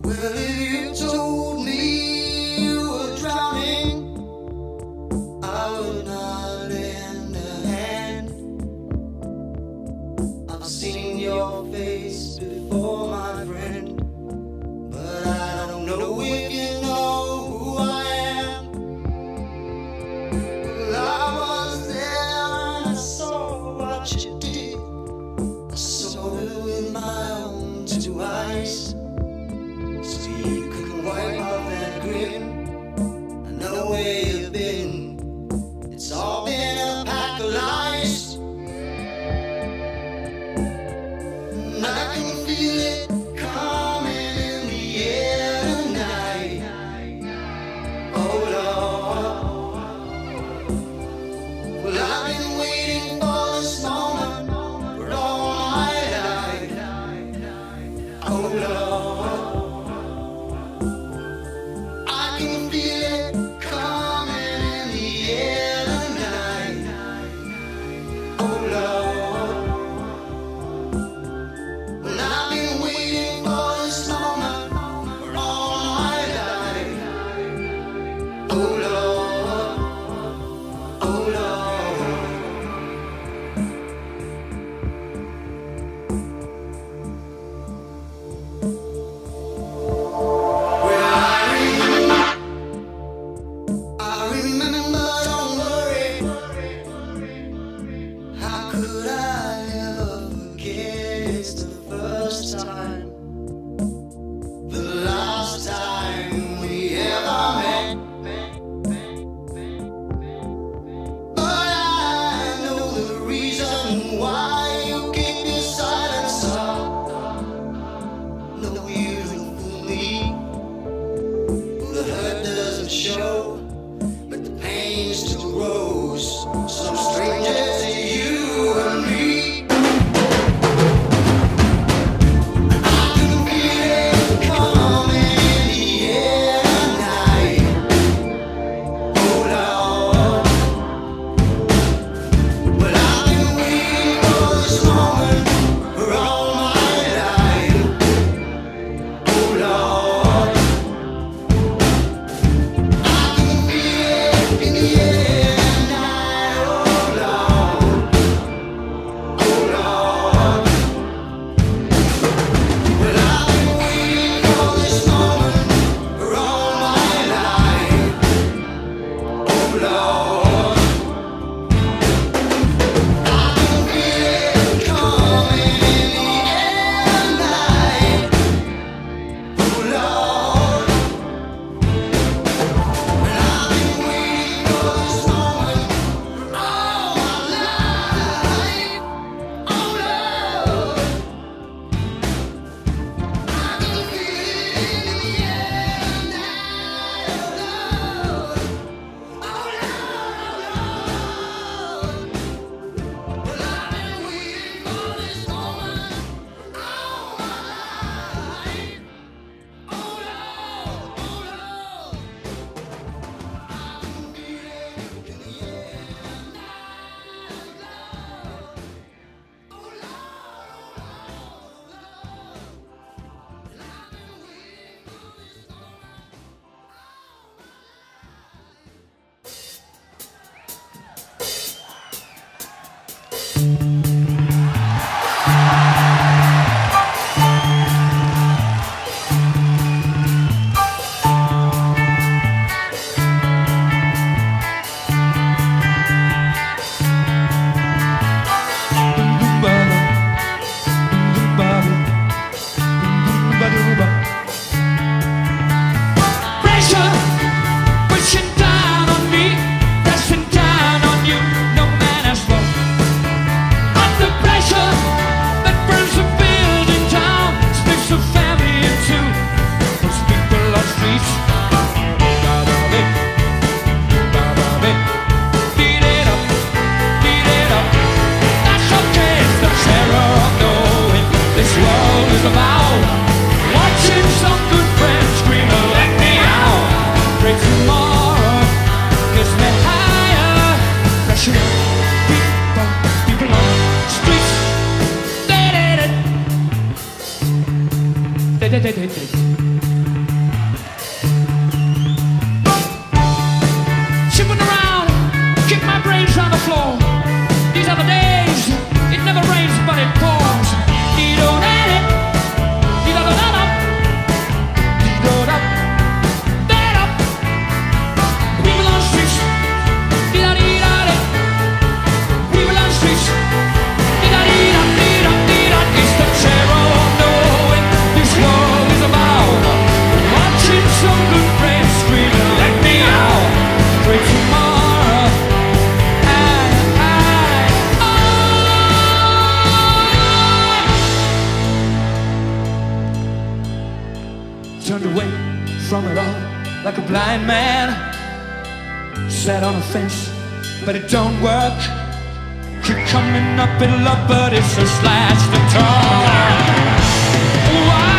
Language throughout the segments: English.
Well, if you told me you were drowning, I would not lend a hand. I've seen your face before, my friend, but I don't know if you know who I am. Well, I was there and I saw what you did. I saw it with my own two eyes. So you couldn't wipe off that grin. I know where you've been. It's all been a pack of lies. And I can feel it coming in the air tonight. Oh Lord. Well, I've been waiting for this moment for all my life. Oh Lord. I can feel it coming in the air tonight. Oh Lord. Well, I've been waiting for this moment for all my life. Oh Lord. Oh Lord. Well, I remember, don't worry. How could I ever forget? It's the first time, the last time we ever met. But I know the reason why you keep your silence up. No, you don't fool me. The hurt doesn't show, but the pain still grows. Some stranger to you and me. I can feel it coming in the air tonight. Oh Lord. Well, I've been waiting for this moment for all my life. Oh Lord. I can feel it in the air tonight. Oh Lord. Oh Lord. Well, I've been waiting for this moment for all my life. Oh Lord. I can feel it coming in the air tonight. Oh Lord. Well, I've been waiting for this moment for all my life. Oh Lord. I can feel it in the air tonight. Oh Lord. Oh Lord. Well, I've been waiting for this moment for all my life. Oh Lord. Oh Lord. I can feel it in the air tonight. Oh Lord. Oh Lord. Well, I've been waiting for this moment all my life. Pressure pushing down on me, pressing down on you, no man has wrong. Under pressure that burns a building down, splits a family in two, puts people on streets. Beat it up, beat it up. That's okay, it's the terror of knowing this world is about watching some good friends scream and let me out. Pray tomorrow gets me higher. Pressure, people on streets. Da-da-da. Da-da-da-da-da. turned away from it all like a blind man. Sat on a fence, but it don't work. Keep coming up in love, but it's a slash to talk. Why?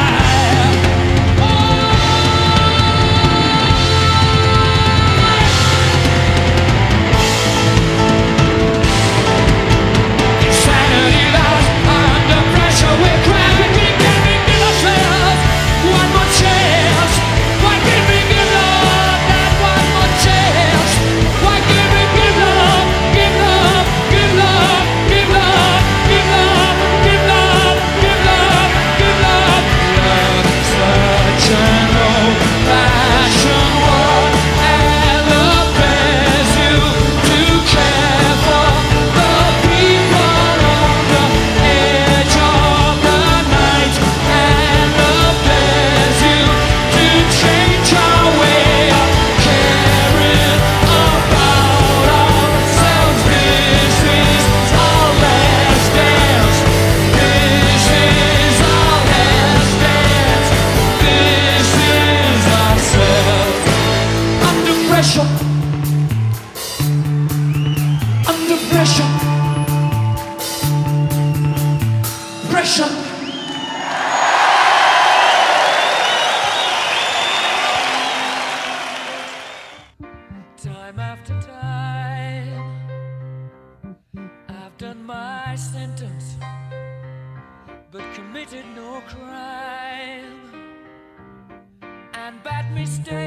Time after time, I've done my sentence, but committed no crime. And bad mistakes